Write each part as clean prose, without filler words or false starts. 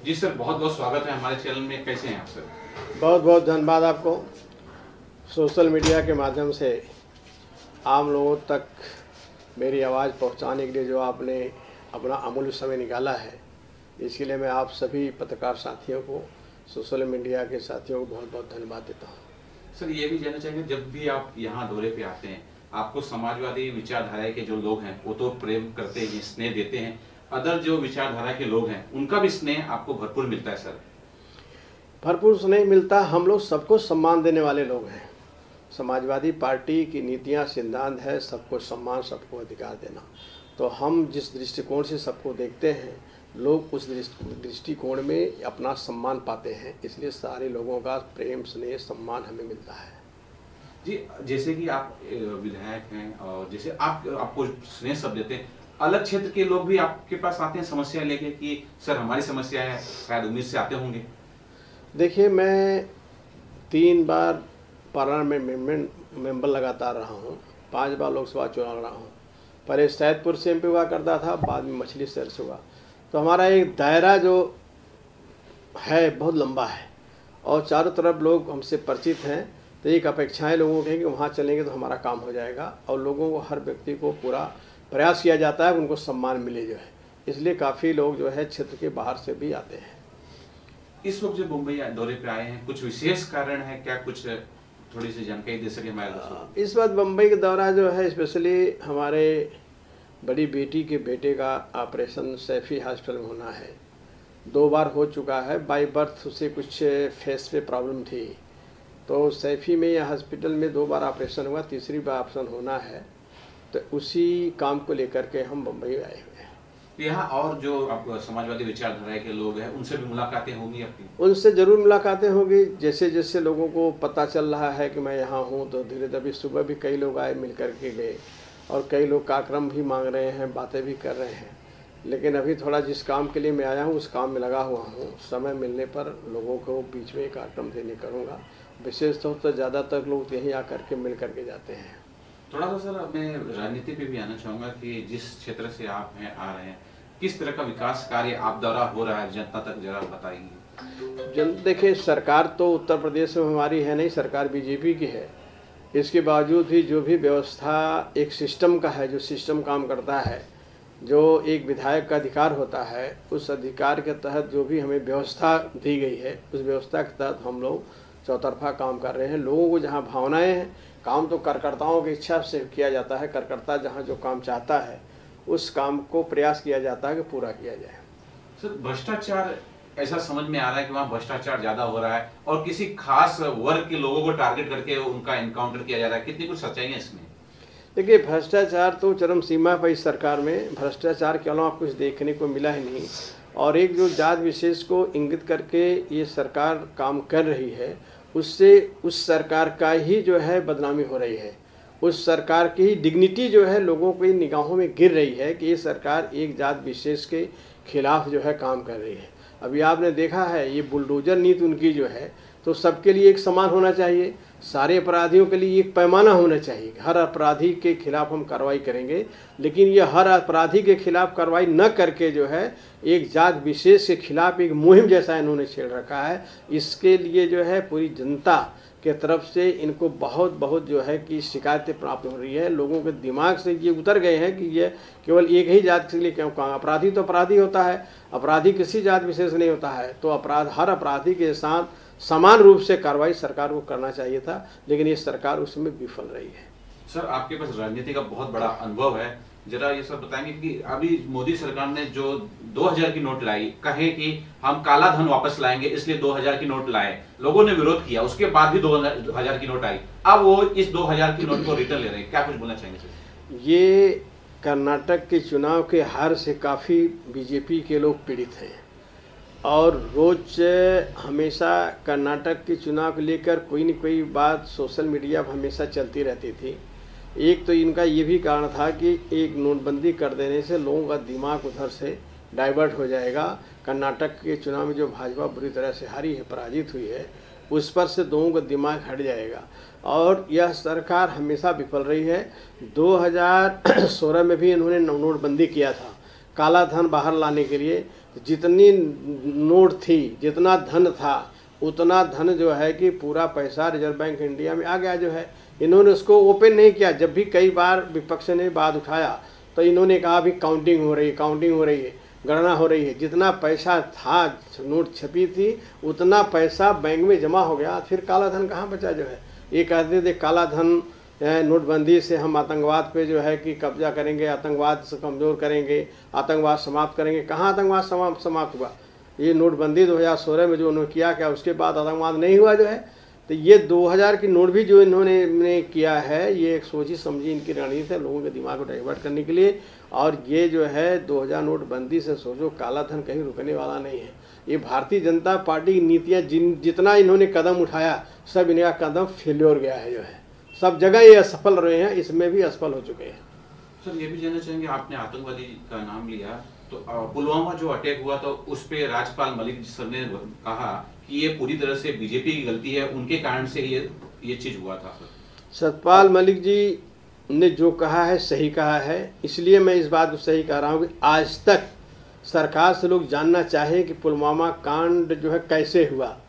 जी sir, बहुत बहुत स्वागत है हमारे चैनल में। कैसे हैं आप सर? बहुत बहुत धन्यवाद आपको। सोशल मीडिया के माध्यम से आम लोगों तक मेरी आवाज़ पहुंचाने के लिए जो आपने अपना अमूल्य समय निकाला है, इसके लिए मैं आप सभी पत्रकार साथियों को, सोशल मीडिया के साथियों को बहुत बहुत धन्यवाद देता हूं। सर, ये भी जानना चाहेंगे, जब भी आप यहाँ दौरे पे आते हैं, आपको समाजवादी विचारधारा के जो लोग हैं वो तो प्रेम करते हैं, स्नेह देते हैं, अदर जो विचारधारा के लोग हैं उनका भी स्नेह आपको भरपूर मिलता है सर? भरपूर स्नेह मिलता। हम लोग सबको सम्मान देने वाले लोग हैं। समाजवादी पार्टी की नीतियां, सिद्धांत है सबको सम्मान, सबको अधिकार देना। तो हम जिस दृष्टिकोण से सबको देखते हैं, लोग उस दृष्टिकोण में अपना सम्मान पाते हैं। इसलिए सारे लोगों का प्रेम, स्नेह, सम्मान हमें मिलता है। जी, जैसे कि आप विधायक हैं और जैसे आपको स्नेह शब्द देते हैं, अलग क्षेत्र के लोग भी आपके पास आते हैं समस्या लेके कि सर हमारी समस्या है, शायद उम्मीद से आते होंगे? देखिए, मैं 3 बार पार्लियामेंट मेंबर लगातार रहा हूँ, 5 बार लोकसभा चुनाव लड़ा हूँ। पहले सैदपुर से एमपी हुआ करता था, बाद में मछली शहर से हुआ। तो हमारा एक दायरा जो है बहुत लंबा है और चारों तरफ लोग हमसे परिचित हैं। तो एक अपेक्षाएं लोगों की है कि वहाँ चलेंगे तो हमारा काम हो जाएगा, और लोगों को, हर व्यक्ति को पूरा प्रयास किया जाता है उनको सम्मान मिले जो है। इसलिए काफ़ी लोग जो है क्षेत्र के बाहर से भी आते हैं। इस वक्त जो मुंबई दौरे पे आए हैं, कुछ विशेष कारण है क्या? कुछ थोड़ी सी जानकारी दे सके हमारे दोस्तों? इस बार मुंबई का दौरा जो है स्पेशली हमारे बड़ी बेटी के बेटे का ऑपरेशन सैफी हॉस्पिटल में होना है। 2 बार हो चुका है। बाई बर्थ उसे कुछ फेस पे प्रॉब्लम थी, तो सैफी में या हॉस्पिटल में 2 बार ऑपरेशन हुआ, तीसरी बार ऑपरेशन होना है। तो उसी काम को लेकर के हम मुंबई आए हुए हैं। यहाँ और जो आप समाजवादी विचारधारा के लोग हैं उनसे भी मुलाकातें होंगी आपकी? उनसे ज़रूर मुलाकातें होंगी। जैसे जैसे लोगों को पता चल रहा है कि मैं यहाँ हूँ, तो धीरे धीरे। अभी सुबह भी कई लोग आए, मिल कर के गए, और कई लोग कार्यक्रम भी मांग रहे हैं, बातें भी कर रहे हैं। लेकिन अभी थोड़ा जिस काम के लिए मैं आया हूँ उस काम में लगा हुआ हूँ। समय मिलने पर लोगों को बीच में कार्यक्रम देने करूँगा। विशेष तौर पर ज़्यादातर लोग यहीं आकर के मिल करके जाते हैं। थोड़ा सा सर मैं राजनीति पे भी आना चाहूँगा कि जिस क्षेत्र से आप हैं आ रहे हैं, किस तरह का विकास कार्य आप द्वारा हो रहा है, जनता तक जरा बताइए। देखिए, सरकार तो उत्तर प्रदेश में हमारी है नहीं, सरकार बीजेपी की है। इसके बावजूद भी जो भी व्यवस्था एक सिस्टम का है, जो सिस्टम काम करता है, जो एक विधायक का अधिकार होता है, उस अधिकार के तहत जो भी हमें व्यवस्था दी गई है, उस व्यवस्था के तहत हम लोग चौतरफा काम कर रहे हैं। लोगों को जहाँ भावनाएं हैं, काम तो कार्यकर्ताओं की इच्छा से किया जाता है। कार्यकर्ता जहाँ जो काम चाहता है उस काम को प्रयास किया जाता है कि पूरा किया जाए। सर, भ्रष्टाचार ऐसा समझ में आ रहा है कि वहाँ भ्रष्टाचार ज्यादा हो रहा है और किसी खास वर्ग के लोगों को टारगेट करके उनका एनकाउंटर किया जा रहा है, कितनी कुछ सच्चाई है इसमें? देखिए, भ्रष्टाचार तो चरम सीमा पर इस सरकार में। भ्रष्टाचार के अलावा कुछ देखने को मिला ही नहीं। और एक जो जात विशेष को इंगित करके ये सरकार काम कर रही है, उससे उस सरकार का ही जो है बदनामी हो रही है। उस सरकार की ही डिग्निटी जो है लोगों की निगाहों में गिर रही है कि ये सरकार एक जात विशेष के खिलाफ जो है काम कर रही है। अभी आपने देखा है, ये बुलडोजर नीति उनकी जो है, तो सबके लिए एक समान होना चाहिए। सारे अपराधियों के लिए एक पैमाना होना चाहिए। हर अपराधी के खिलाफ हम कार्रवाई करेंगे, लेकिन ये हर अपराधी के खिलाफ कार्रवाई न करके जो है एक जात विशेष के खिलाफ एक मुहिम जैसा इन्होंने छेड़ रखा है। इसके लिए जो है पूरी जनता के तरफ से इनको बहुत बहुत जो है कि शिकायतें प्राप्त हो रही है। लोगों के दिमाग से ये उतर गए हैं कि ये केवल एक ही जात के लिए क्यों काम। अपराधी तो अपराधी होता है, अपराधी किसी जात विशेष नहीं होता है। तो हर अपराधी के साथ समान रूप से कार्रवाई सरकार को करना चाहिए था, लेकिन ये सरकार उसमें विफल रही है। सर, आपके पास राजनीति का बहुत बड़ा अनुभव है, जरा ये सब बताएंगे कि अभी मोदी सरकार ने जो 2000 की नोट लाई, कहे कि हम काला धन वापस लाएंगे इसलिए 2000 की नोट लाए, लोगों ने विरोध किया, उसके बाद भी 2000 की नोट आई, अब वो इस 2000 की नोट को रिटर्न ले रहे हैं, क्या कुछ बोलना चाहेंगे सर? ये कर्नाटक के चुनाव के हार से काफ़ी बीजेपी के लोग पीड़ित हैं, और रोज हमेशा कर्नाटक के चुनाव को लेकर कोई न कोई बात सोशल मीडिया पर हमेशा चलती रहती थी। एक तो इनका ये भी कारण था कि एक नोटबंदी कर देने से लोगों का दिमाग उधर से डाइवर्ट हो जाएगा। कर्नाटक के चुनाव में जो भाजपा बुरी तरह से हारी है, पराजित हुई है, उस पर से लोगों का दिमाग हट जाएगा। और यह सरकार हमेशा विफल रही है। 2016 में भी इन्होंने नोटबंदी किया था, काला धन बाहर लाने के लिए जितनी नोट थी, जितना धन था, उतना धन जो है कि पूरा पैसा रिजर्व बैंक इंडिया में आ गया जो है। इन्होंने उसको ओपन नहीं किया। जब भी कई बार विपक्ष ने बात उठाया तो इन्होंने कहा अभी काउंटिंग हो रही है, काउंटिंग हो रही है, गणना हो रही है। जितना पैसा था, नोट छपी थी, उतना पैसा बैंक में जमा हो गया। फिर काला धन कहाँ बचा जो है। ये कहते थे काला धन नोटबंदी से हम आतंकवाद पे जो है कि कब्जा करेंगे, आतंकवाद से कमज़ोर करेंगे, आतंकवाद समाप्त करेंगे। कहाँ आतंकवाद समाप्त हुआ? ये नोटबंदी 2016 में जो उन्होंने किया, क्या उसके बाद आतंकवाद नहीं हुआ जो है? तो ये 2000 की नोट भी जो इन्होंने किया है, ये एक सोची समझी इनकी रणनीति है लोगों के दिमाग को डाइवर्ट करने के लिए। और ये जो है 2000 नोटबंदी से सोचो काला धन कहीं रुकने वाला नहीं है। ये भारतीय जनता पार्टी की नीतियाँ जितना इन्होंने कदम उठाया, सब इनका कदम फेल्योर गया है जो है। सब जगह ये असफल रहे हैं, इसमें भी असफल हो चुके हैं। सर ये भी जानना चाहेंगे, आपने आतंकवादी का नाम लिया, तो पुलवामा जो अटैक हुआ तो उस पे राज्यपाल मलिक सर ने कहा कि ये पूरी तरह से बीजेपी की गलती है, उनके कारण से ये चीज हुआ था। सतपाल मलिक जी ने जो कहा है सही कहा है, इसलिए मैं इस बात को सही कह रहा हूँ कि आज तक सरकार से लोग जानना चाहे कि पुलवामा कांड जो है कैसे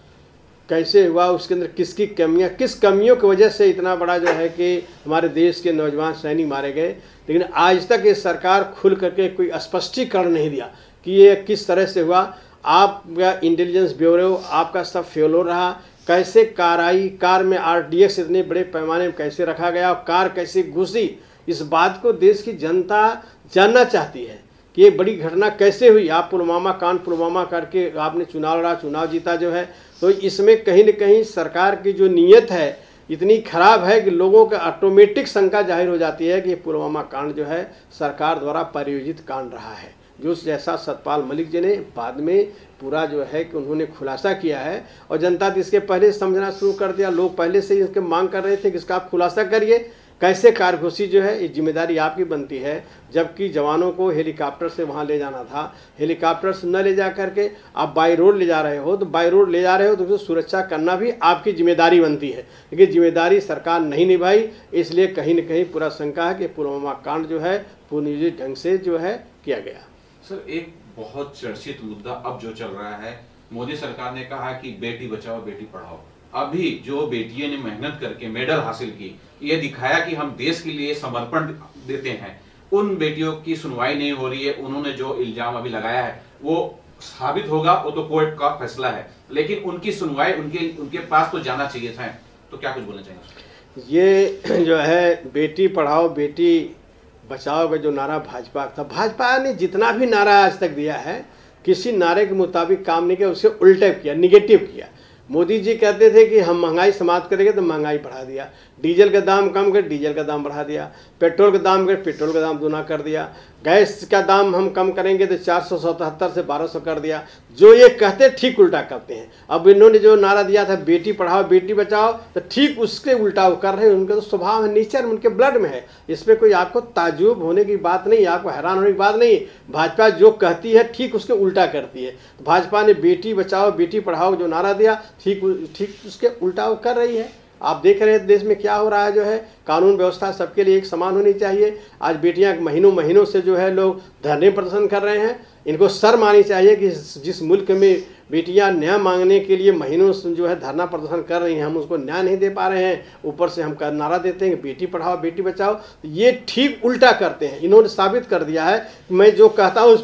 हुआ, उसके अंदर किसकी कमियां, किस कमियों की वजह से इतना बड़ा जो है कि हमारे देश के नौजवान सैनिक मारे गए। लेकिन आज तक ये सरकार खुल करके कोई स्पष्टीकरण नहीं दिया कि ये किस तरह से हुआ। आपका इंटेलिजेंस ब्यूरो आपका सब फेलोर रहा। कैसे कार में RDX इतने बड़े पैमाने में कैसे रखा गया, कार कैसे घुसी, इस बात को देश की जनता जानना चाहती है कि ये बड़ी घटना कैसे हुई। आप पुलवामा करके आपने चुनाव लड़ा, चुनाव जीता जो है। तो इसमें कहीं न कहीं सरकार की जो नीयत है इतनी खराब है कि लोगों का ऑटोमेटिक शंका जाहिर हो जाती है कि पुलवामा कांड जो है सरकार द्वारा प्रायोजित कांड रहा है। जो जैसा सतपाल मलिक जी ने बाद में पूरा जो है कि उन्होंने खुलासा किया है, और जनता तो इसके पहले समझना शुरू कर दिया। लोग पहले से इसके मांग कर रहे थे कि इसका आप खुलासा करिए, कैसे कारघुसी जो है, ये जिम्मेदारी आपकी बनती है। जबकि जवानों को हेलीकॉप्टर से वहाँ ले जाना था, हेलीकॉप्टर से न ले जा करके आप बाई रोड ले जा रहे हो, तो बाई रोड ले जा रहे हो तो सुरक्षा करना भी आपकी जिम्मेदारी बनती है। लेकिन जिम्मेदारी सरकार नहीं निभाई, इसलिए कहीं न कहीं पूरा शंका है कि पुलवामा कांड जो है पूर्णयोजित ढंग से जो है किया गया। सर एक बहुत चर्चित मुद्दा अब जो चल रहा है, मोदी सरकार ने कहा कि बेटी बचाओ बेटी पढ़ाओ। अभी जो बेटियों ने मेहनत करके मेडल हासिल की, ये दिखाया कि हम देश के लिए समर्पण देते हैं, उन बेटियों की सुनवाई नहीं हो रही है। उन्होंने जो इल्जाम अभी लगाया है वो साबित होगा, वो तो कोर्ट का फैसला है, लेकिन उनकी सुनवाई उनके पास तो जाना चाहिए था। तो क्या कुछ बोलना चाहेंगे? ये जो है बेटी पढ़ाओ बेटी बचाओ का जो नारा भाजपा का था, भाजपा ने जितना भी नारा आज तक दिया है किसी नारे के मुताबिक काम नहीं किया, उससे उल्टा किया, निगेटिव किया। मोदी जी कहते थे कि हम महंगाई समाप्त करेंगे, तो महंगाई बढ़ा दिया। डीजल का दाम कम कर, डीजल का दाम बढ़ा दिया। पेट्रोल का दाम कर, पेट्रोल का दाम दूना कर दिया। गैस का दाम हम कम करेंगे तो 477 से 1200 कर दिया। जो ये कहते ठीक उल्टा करते हैं। अब इन्होंने जो नारा दिया था बेटी पढ़ाओ बेटी बचाओ, तो ठीक उसके उल्टा वो कर रहे हैं। उनका तो स्वभाव है, नेचर उनके ब्लड में है। इसमें कोई आपको ताज्जुब होने की बात नहीं, आपको हैरान होने की बात नहीं। भाजपा जो कहती है ठीक उसके उल्टा करती है। भाजपा ने बेटी बचाओ बेटी पढ़ाओ जो नारा दिया, ठीक उसके उल्टा वो कर रही है। आप देख रहे हैं देश में क्या हो रहा है जो है। कानून व्यवस्था सबके लिए एक समान होनी चाहिए। आज बेटियां महीनों से जो है लोग धरने प्रदर्शन कर रहे हैं। इनको शर्म आनी चाहिए कि जिस मुल्क में बेटियां न्याय मांगने के लिए महीनों से जो है धरना प्रदर्शन कर रही हैं, हम उसको न्याय नहीं दे पा रहे हैं। ऊपर से हम नारा देते हैं कि बेटी पढ़ाओ बेटी बचाओ, ये ठीक उल्टा करते हैं। इन्होंने साबित कर दिया है। मैं जो कहता हूँ उस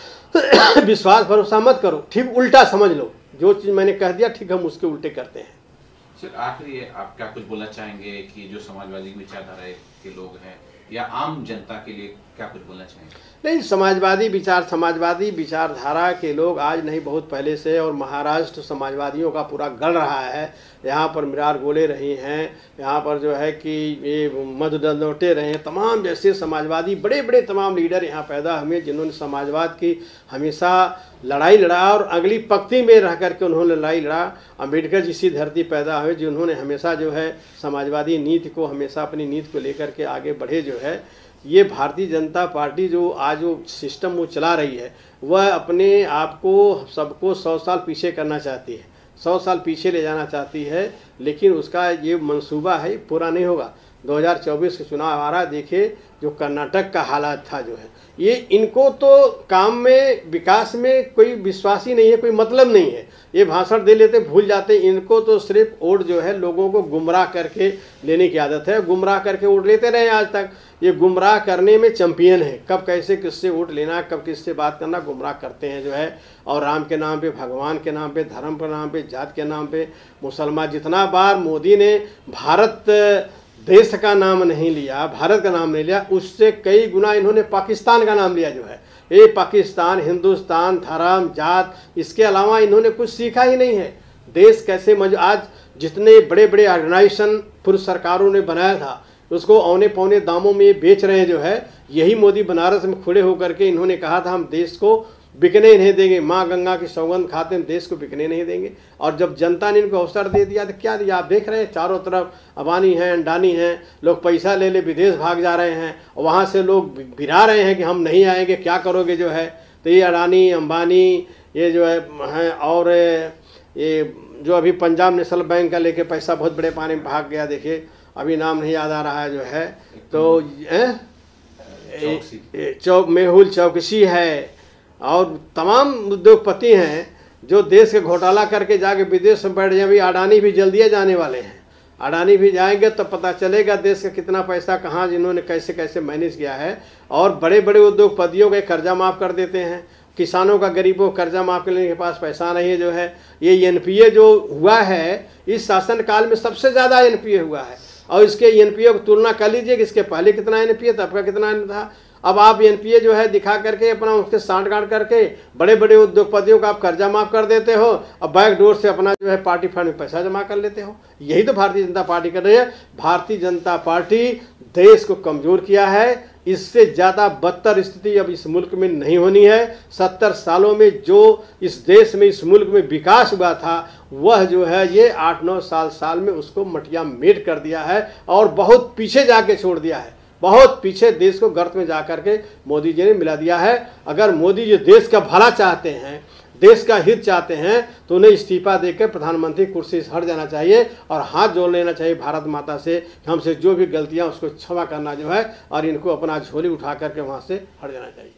पर विश्वास भरोसा मत करो, ठीक उल्टा समझ लो। जो चीज़ मैंने कह दिया ठीक हम उसके उल्टे करते हैं। सर आखिरी आप क्या कुछ बोलना चाहेंगे कि जो समाजवादी विचारधारा के लोग हैं या आम जनता के लिए क्या कुछ बोलना चाहेंगे? नहीं, समाजवादी विचारधारा के लोग आज नहीं बहुत पहले से, और महाराष्ट्र समाजवादियों का पूरा गढ़ रहा है। यहाँ पर मिरार गोले रही हैं, यहाँ पर जो है कि ये मधु दंडोटे रहे हैं। तमाम जैसे समाजवादी बड़े बड़े तमाम लीडर यहाँ पैदा हुए जिन्होंने समाजवाद की हमेशा लड़ाई लड़ा, और अगली पंक्ति में रह करके उन्होंने लड़ाई लड़ा। अम्बेडकर जिसी धरती पैदा हुए जिन्होंने हमेशा जो है समाजवादी नीति को, हमेशा अपनी नीति को लेकर के आगे बढ़े जो है। ये भारतीय जनता पार्टी जो आज जो सिस्टम वो चला रही है, वह अपने आप को सबको 100 साल पीछे करना चाहती है, 100 साल पीछे ले जाना चाहती है। लेकिन उसका ये मंसूबा है पूरा नहीं होगा। 2024 के चुनाव आ रहा है, देखिए जो कर्नाटक का हालात था जो है, ये इनको तो काम में विकास में कोई विश्वास ही नहीं है, कोई मतलब नहीं है। ये भाषण दे लेते भूल जाते, इनको तो सिर्फ वोट जो है लोगों को गुमराह करके लेने की आदत है। गुमराह करके वोट लेते रहे आज तक, ये गुमराह करने में चैंपियन है। कब कैसे किससे वोट लेना, कब किससे बात करना, गुमराह करते हैं जो है। और राम के नाम पे, भगवान के नाम पे, धर्म के नाम पे, जात के नाम पे, मुसलमान, जितना बार मोदी ने भारत देश का नाम नहीं लिया, भारत का नाम नहीं लिया, उससे कई गुना इन्होंने पाकिस्तान का नाम लिया जो है। ये पाकिस्तान, हिंदुस्तान, धर्म, जात, इसके अलावा इन्होंने कुछ सीखा ही नहीं है। देश कैसे आज जितने बड़े बड़े ऑर्गेनाइजेशन पूर्व सरकारों ने बनाया था, उसको औने पौने दामों में बेच रहे हैं जो है। यही मोदी बनारस में खड़े होकर के इन्होंने कहा था, हम देश को बिकने नहीं देंगे, माँ गंगा की सौगंध खाते हम देश को बिकने नहीं देंगे। और जब जनता ने इनको अवसर दे दिया तो क्या दिया, आप देख रहे हैं चारों तरफ अबानी हैं, अंडानी हैं, लोग पैसा ले ले विदेश भाग जा रहे हैं, और वहाँ से लोग बिरा रहे हैं कि हम नहीं आएंगे, क्या करोगे जो है। तो ये अडानी, अंबानी, ये जो है और ये जो अभी पंजाब नेशनल बैंक का लेके पैसा बहुत बड़े पानी में भाग गया, देखिए अभी नाम नहीं याद आ रहा है जो है। तो मेहुल चौकसी है, और तमाम उद्योगपति हैं जो देश के घोटाला करके जाके विदेश में बैठ जाए। अभी अडानी भी जल्दी जाने वाले हैं, अडानी भी जाएंगे तो पता चलेगा देश का कितना पैसा कहाँ जिन्होंने कैसे कैसे मैनेज किया है। और बड़े बड़े उद्योगपतियों के कर्जा माफ़ कर देते हैं, किसानों का, गरीबों का कर्जा माफ़ करने के पास पैसा नहीं है जो है। ये एनपीए जो हुआ है इस शासनकाल में सबसे ज़्यादा एनपीए हुआ है, और इसके एनपीए को तुलना कर लीजिए कि इसके पहले कितना एनपीए था, आपका कितना था। अब आप एनपीए जो है दिखा करके अपना उसके सांठगांठ करके बड़े बड़े उद्योगपतियों का आप कर्जा माफ़ कर देते हो, अब बैक डोर से अपना जो है पार्टी फंड में पैसा जमा कर लेते हो। यही तो भारतीय जनता पार्टी कर रही है। भारतीय जनता पार्टी देश को कमज़ोर किया है। इससे ज़्यादा बदतर स्थिति अब इस मुल्क में नहीं होनी है। 70 सालों में जो इस देश में, इस मुल्क में विकास हुआ था, वह जो है ये 8-9 साल में उसको मटिया मेट कर दिया है, और बहुत पीछे जाके छोड़ दिया है। बहुत पीछे देश को गर्त में जा कर के मोदी जी ने मिला दिया है। अगर मोदी जी देश का भला चाहते हैं, देश का हित चाहते हैं, तो उन्हें इस्तीफा देकर प्रधानमंत्री कुर्सी से हट जाना चाहिए और हाथ जोड़ लेना चाहिए भारत माता से, हमसे जो भी गलतियां उसको क्षमा करना जो है, और इनको अपना झोली उठा करके वहाँ से हट जाना चाहिए।